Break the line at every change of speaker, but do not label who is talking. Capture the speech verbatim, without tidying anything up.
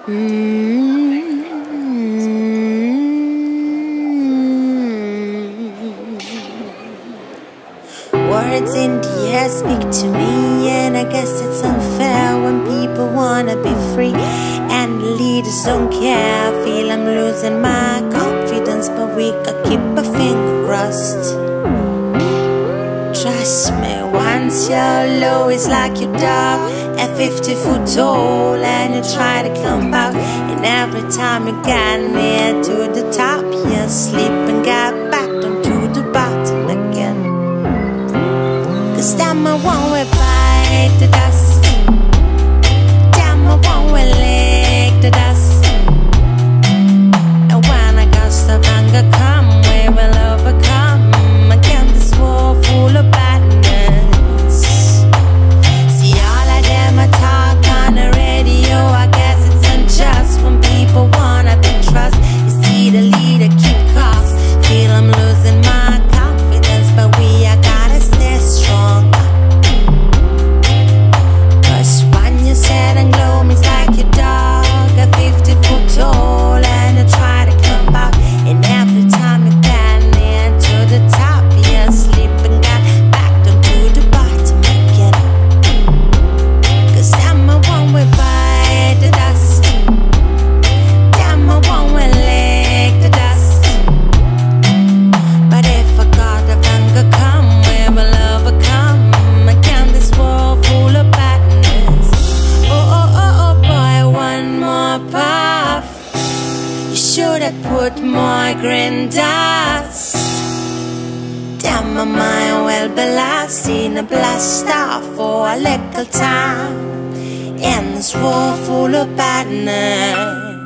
Mm-hmm. Words in the air speak to me, and I guess it's unfair when people wanna be free and the leaders don't care. I feel I'm losing my confidence, but we gotta keep a finger crossed. Trust me, once you're low, it's like your dog at fifty foot tall, and you try to climb out, and every time you get near to the top, you slip and get back down to the bottom again. Cause damn, I won't bite the dust. Damn, I won't lick the dust. And when I gust of anger come, we will overcome again this war full of badness. See, all of them I talk on the radio. I guess it's unjust when people wanna be trust. You see the leader keep cost. Feel I'm losing my confidence, but we are gotta stay strong. Cause when you said and glow, it's like your dog at fifty foot tall, and you try to come out, and every time you get near to the top, you slip and get back down to the bottom again. Cause damn, I won't bite the dust. Damn, I won't lick the dust. But if a god of anger come, we will overcome again this world full of badness. Oh, oh, oh, oh boy, one more puff. You should have put more green dust. Damn, my mind will be lost in a blast off for a little time in this world full of badness.